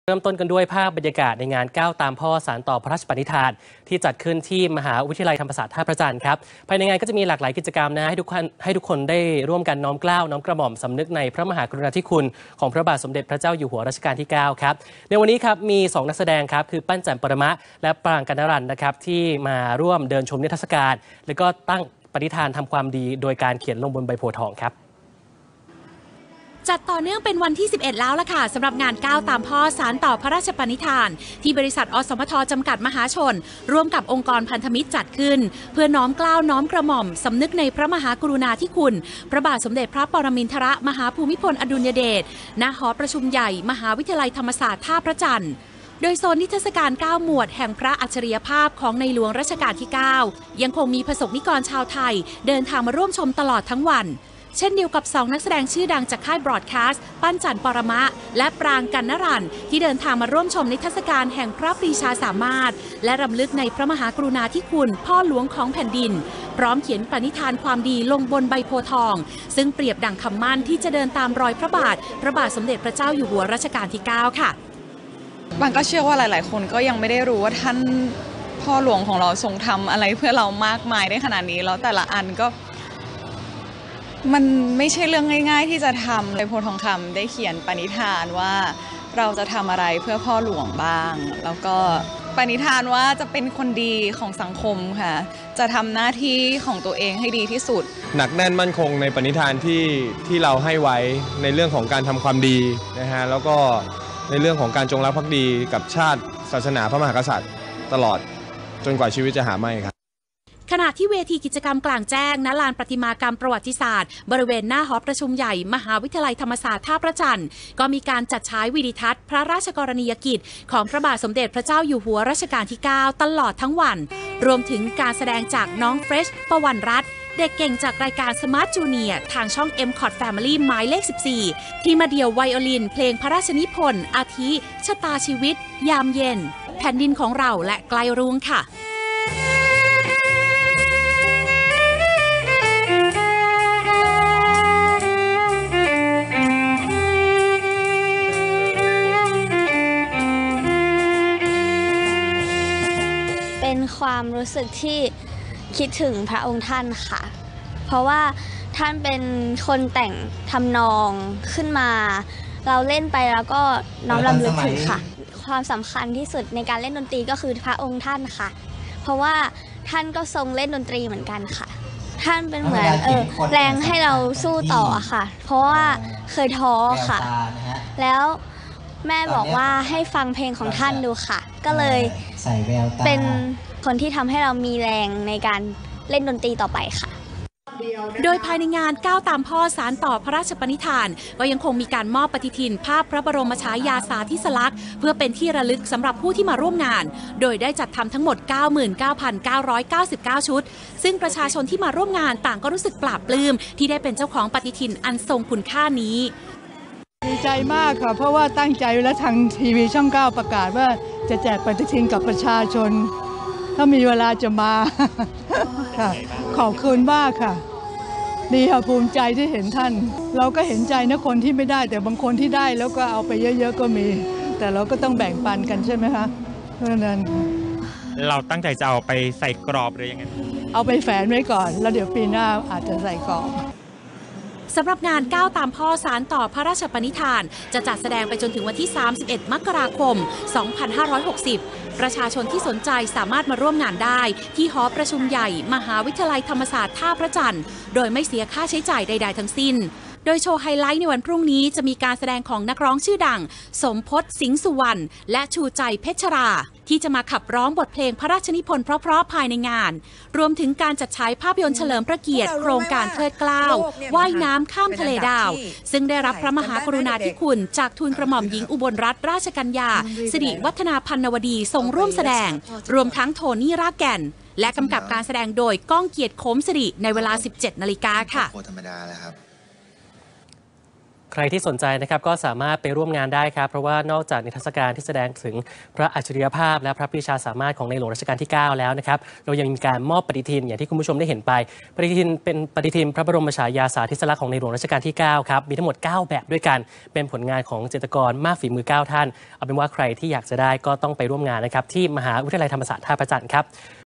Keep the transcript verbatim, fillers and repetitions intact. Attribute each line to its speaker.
Speaker 1: เริ่มต้นกันด้วยภาพบรรยากาศในงานก้าวตามพ่อสานต่อพระราชปณิธานที่จัดขึ้นที่มหาวิทยาลัยธรรมศาสตร์ท่าพระจันทร์ครับภายในงานก็จะมีหลากหลายกิจกรรมนะให้ทุกคนให้ทุกคนได้ร่วมกันน้อมเกล้าน้อมกระหม่อมสำนึกในพระมหากรุณาธิคุณของพระบาทสมเด็จพระเจ้าอยู่หัวรัชกาลที่เก้าครับในวันนี้ครับมีสองนักแสดงครับคือปั้นแจ่มปรมะและปรางกนรันนะครับที่มาร่วมเดินชมนิทรรศการแล้วก็ตั้งปณิธานทำความดีโดยการเขียนลงบนใบโพธิ์ทองครับ
Speaker 2: จัดต่อเนื่องเป็นวันที่สิบเอ็ดแล้วล่ะค่ะสำหรับงานก้าวตามพ่อสานต่อพระราชปณิธานที่บริษัทอสมทจำกัดมหาชนร่วมกับองค์กรพันธมิตรจัดขึ้นเพื่อน้อมเกล้าน้อมกระหม่อมสำนึกในพระมหากรุณาธิคุณพระบาทสมเด็จพระปรมินทรมหาภูมิพลอดุลยเดชณหอประชุมใหญ่มหาวิทยาลัยธรรมศาสตร์ท่าพระจันทร์โดยโซนนิทรรศการเก้าหมวดแห่งพระอัจฉริยภาพของในหลวงรัชกาลที่เก้ายังคงมีประสบนิกรชาวไทยเดินทางมาร่วมชมตลอดทั้งวันเช่นเดียวกับสองนักแสดงชื่อดังจากค่ายบรอดคาสต์ปั้นจันปรมะและปรางกนรันที่เดินทางมาร่วมชมนิทรรศการแห่งพระปรีชาสามารถและรำลึกในพระมหากรุณาธิคุณพ่อหลวงของแผ่นดินพร้อมเขียนปณิธานความดีลงบนใบโพธิ์ทองซึ่งเปรียบดังคำมั่นที่จะเดินตามรอยพระบาทพระบาทสมเด็จพระเจ้าอยู่หัวรัชกาลที่เก้าค่ะ
Speaker 3: บางก็เชื่อว่าหลายๆคนก็ยังไม่ได้รู้ว่าท่านพ่อหลวงของเราทรงทำอะไรเพื่อเรามากมายได้ขนาดนี้แล้วแต่ละอันก็มันไม่ใช่เรื่องง่ายๆที่จะทำเลยโพธิ์ทองคำได้เขียนปณิธานว่าเราจะทำอะไรเพื่อพ่อหลวงบ้างแล้วก็ปณิธานว่าจะเป็นคนดีของสังคมค่ะจะทำหน้าที่ของตัวเองให้ดีที่สุด
Speaker 4: หนักแน่นมั่นคงในปณิธานที่ที่เราให้ไว้ในเรื่องของการทำความดีนะฮะแล้วก็ในเรื่องของการจงรักภักดีกับชาติศาสนาพระมหากษัตริย์ตลอดจนกว่าชีวิตจะหาไม่ครับ
Speaker 2: ขณะที่เวทีกิจกรรมกลางแจ้งณลานประติมากรรมประวัติศาสตร์บริเวณหน้าหอประชุมใหญ่มหาวิทยาลัยธรรมศาสตร์ท่าพระจันทร์ก็มีการจัดฉายวิดิทัศน์พระราชกรณียกิจของพระบาทสมเด็จพระเจ้าอยู่หัวรัชกาลที่เก้าตลอดทั้งวันรวมถึงการแสดงจากน้องเฟรชปวรรณรัตน์เด็กเก่งจากรายการ Smart Junior ทางช่อง เอ็ม คอท Family หมายเลขสิบสี่ที่มาเดี่ยวไวโอลินเพลงพระราชนิพนธ์อาทิชะตาชีวิตยามเย็นแผ่นดินของเราและไกลรุ้งค่ะ
Speaker 5: เป็นความรู้สึกที่คิดถึงพระองค์ท่านค่ะเพราะว่าท่านเป็นคนแต่งทำนองขึ้นมาเราเล่นไปแล้วก็น้อมรำลึกถึงค่ะความสำคัญที่สุดในการเล่นดนตรีก็คือพระองค์ท่านค่ะเพราะว่าท่านก็ทรงเล่นดนตรีเหมือนกันค่ะท่านเป็นเหมือนเออแรงให้เราสู้ต่อค่ะเพราะว่าเคยท้อค่ะแล้วแม่บอกว่าให้ฟังเพลงของท่านดูค่ะก็เลยเป็นคนที่ทำให้เรามีแรงในการเล่นดนตรีต่อไปค่ะ
Speaker 2: โดยภายในงานก้าวตามพ่อสานต่อพระราชปณิธานก็ยังคงมีการมอบปฏิทินภาพพระบรมฉายาสาธิสลักษณ์เพื่อเป็นที่ระลึกสำหรับผู้ที่มาร่วมงานโดยได้จัดทำทั้งหมด เก้าหมื่นเก้าพันเก้าร้อยเก้าสิบเก้า ชุดซึ่งประชาชนที่มาร่วมงานต่างก็รู้สึกปลาบปลื้มที่ได้เป็นเจ้าของปฏิทินอันทรงคุณค่านี้
Speaker 6: ดีใจมากค่ะเพราะว่าตั้งใจและทางทีวีช่องเก้าประกาศว่าจะแจกปฏิทินกับประชาชนถ้ามีเวลาจะมาค่ะขอบคุณมากค่ะดีค่ะภูมิใจที่เห็นท่านเราก็เห็นใจนะคนที่ไม่ได้แต่บางคนที่ได้แล้วก็เอาไปเยอะๆก็มีแต่เราก็ต้องแบ่งปันกันใช่ไหมคะเพราะฉะนั้น
Speaker 7: เราตั้งใจจะเอาไปใส่กรอบหรือยังไง
Speaker 6: เอาไปแฝนไว้ก่อนแล้วเดี๋ยวปีหน้าอาจจะใส่กรอบ
Speaker 2: สำหรับงานก้าวตามพ่อสานต่อพระราชปณิธานจะจัดแสดงไปจนถึงวันที่สามสิบเอ็ดมกราคมสองพันห้าร้อยหกสิบประชาชนที่สนใจสามารถมาร่วมงานได้ที่หอประชุมใหญ่มหาวิทยาลัยธรรมศาสตร์ท่าพระจันทร์โดยไม่เสียค่าใช้จ่ายใดๆทั้งสิ้นโดยโชว์ไฮไลท์ในวันพรุ่งนี้จะมีการแสดงของนักร้องชื่อดังสมพศสิงห์สุวรรณและชูใจเพชรราที่จะมาขับร้องบทเพลงพระราชนิพนธ์เพราะๆภายในงานรวมถึงการจัดฉายภาพยนตร์เฉลิมพระเกียรติโครงการเทิดเกล้าว่ายน้ำข้ามทะเลดาวซึ่งได้รับพระมหากรุณาธิคุณจากทูลกระหม่อมหญิงอุบลรัตนราชกัญญาสิริวัฒนาพันนวดีทรงร่วมแสดงรวมทั้งโทนี่รากแก่นและกำกับการแสดงโดยก้องเกียรติโคมสิริในเวลา สิบเจ็ดนาฬิกาค่ะ
Speaker 1: ใครที่สนใจนะครับก็สามารถไปร่วมงานได้ครับเพราะว่านอกจากนิทรรศการที่แสดงถึงพระอัจฉริยภาพและพระปรีชาสามารถของในหลวงรัชกาลที่ เก้า แล้วนะครับเรายังมีการมอบปฏิทินอย่างที่คุณผู้ชมได้เห็นไปปฏิทินเป็นปฏิทินพระบรมฉายาสาธิสลักษณ์ของในหลวงรัชกาลที่ เก้า ครับมีทั้งหมดเก้าแบบด้วยกันเป็นผลงานของจิตรกรมากฝีมือเก้าท่านเอาเป็นว่าใครที่อยากจะได้ก็ต้องไปร่วมงานนะครับที่มหาวิทยาลัยธรรมศาสตร์ท่าพระจันทร์ครับ